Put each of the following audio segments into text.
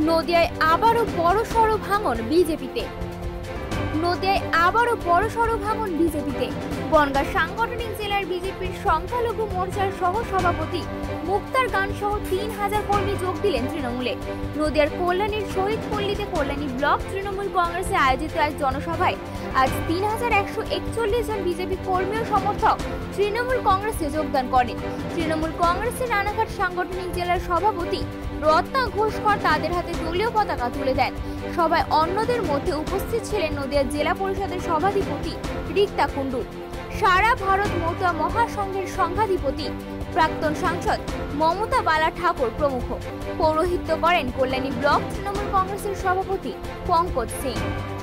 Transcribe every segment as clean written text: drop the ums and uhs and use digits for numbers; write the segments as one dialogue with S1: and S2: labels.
S1: নদিয়ায় আবারও বড়সড় ভাঙন বিজেপিতে। নদিয়ায় আবারও বড়সড় ভাঙন বিজেপিতে। বনগাঁ সাংগঠনিক জেলার বিজেপির সংখ্যালঘু মোর্চার সহ সভাপতি মুক্তার গান সহ 3000 কর্মী যোগ দিলেন তৃণমূলে। নদিয়ার কল্যাণীর শহীদ পল্লীতে কল্যাণী ব্লক তৃণমূল কংগ্রেসে আয়োজিত এক জনসভায় আজ 3141 জন বিজেপি কর্মী ও সমর্থক তৃণমূল কংগ্রেসে যোগদান করেন। তৃণমূল কংগ্রেসের রানাঘাট সাংগঠনিক জেলার সভাপতি রত্না ঘোষকর তাদের হাতে দলীয় পতাকা তুলে দেন। সভায় অন্যদের মধ্যে উপস্থিত ছিলেন নদিয়া জেলা পরিষদের সভাধিপতি রিক্তা কুণ্ডু, সারা ভারত মতুয়া মহাসংঘের সংঘাধিপতি প্রাক্তন সাংসদ মমতা বালা ঠাকুর প্রমুখ। পৌরোহিত্য করেন কল্যাণী ব্লক তৃণমূল কংগ্রেসের সভাপতি পঙ্কজ সিং।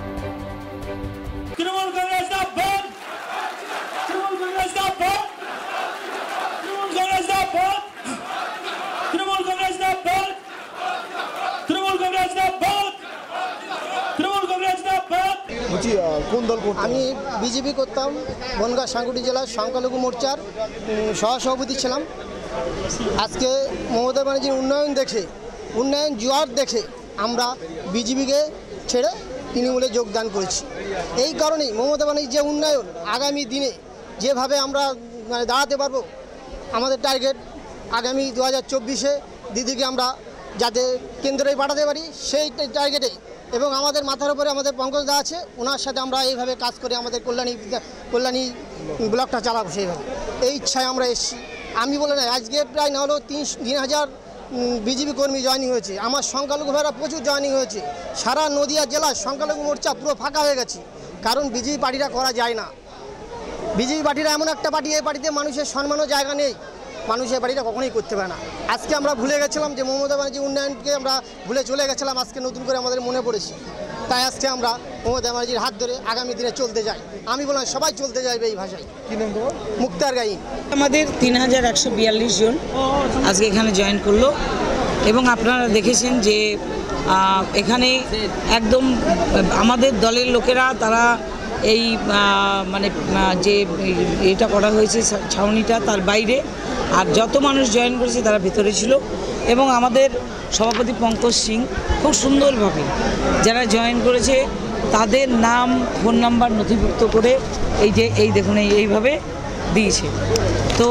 S2: আমি বিজেপি করতাম, বনগাঁ সাংগঠনিক জেলার সংখ্যালঘু মোর্চার সহসভাপতি ছিলাম। আজকে মমতা ব্যানার্জির উন্নয়ন জোয়ার দেখে আমরা বিজেপিকে ছেড়ে তৃণমূলে যোগদান করেছি। এই কারণেই মমতা ব্যানার্জির যে উন্নয়ন আগামী দিনে যেভাবে আমরা দাঁড়াতে পারবো, আমাদের টার্গেট আগামী 2024-এ দিদিকে আমরা যাতে কেন্দ্রে পাঠাতে পারি সেই টার্গেটে, এবং আমাদের মাথার উপরে আমাদের পঙ্কজ দা আছে, ওনার সাথে আমরা এইভাবে কাজ করে আমাদের কল্যাণী ব্লকটা চালাবো। সেইভাবে এই ইচ্ছায় আমরা এসেছি। আমি বলে নাই, আজকে প্রায় না হলেও 3000 বিজেপি কর্মী জয়েনিং হয়েছে। আমার সংখ্যালঘু ভাইরা প্রচুর জয়েনিং হয়েছে। সারা নদিয়া জেলার সংখ্যালঘু মোর্চা পুরো ফাঁকা হয়ে গেছে, কারণ বিজেপি পার্টিটা করা যায় না। বিজেপি পার্টিটা এমন একটা পার্টি, এই পার্টিতে মানুষের সম্মানও জায়গা নেই, মানুষের বাড়িটা কখনোই করতে পারে না। আজকে আমরা ভুলে গেছিলাম যে মমতা ব্যানার্জি উন্নয়নকে আমরা ভুলে চলে গেছিলাম, আজকে নতুন করে আমাদের মনে পড়েছে। তাই আজকে আমরা মমতা ব্যানার্জির হাত ধরে আগামী দিনে চলতে যাই। আমি বললাম সবাই চলতে যাইবে এই ভাষায়। মুক্তার গাইন।
S3: আমাদের 3142 জন আজকে এখানে জয়েন করলো, এবং আপনারা দেখেছেন যে এখানে একদম আমাদের দলের লোকেরা তারা এই মানে যে এটা করা হয়েছে ছাউনিটা তার বাইরে, আর যত মানুষ জয়েন করেছে তারা ভেতরে ছিল। এবং আমাদের সভাপতি পঙ্কজ সিং খুব সুন্দরভাবে যারা জয়েন করেছে তাদের নাম ফোন নাম্বার নথিভুক্ত করে এই দেখুন এইভাবে দিয়েছে। তো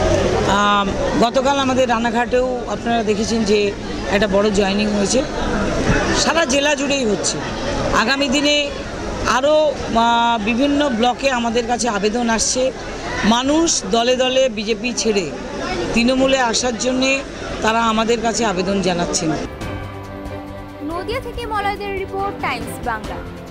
S3: গতকাল আমাদের রানাঘাটেও আপনারা দেখেছেন যে একটা বড় জয়েনিং হয়েছে, সারা জেলা জুড়েই হচ্ছে। আগামী দিনে আরও বিভিন্ন ব্লকে আমাদের কাছে আবেদন আসছে, মানুষ দলে দলে বিজেপি ছেড়ে তৃণমূলে আসার জন্যে তারা আমাদের কাছে আবেদন জানাচ্ছেন।
S1: নদিয়া থেকে মলয়দের রিপোর্ট, টাইমস বাংলা।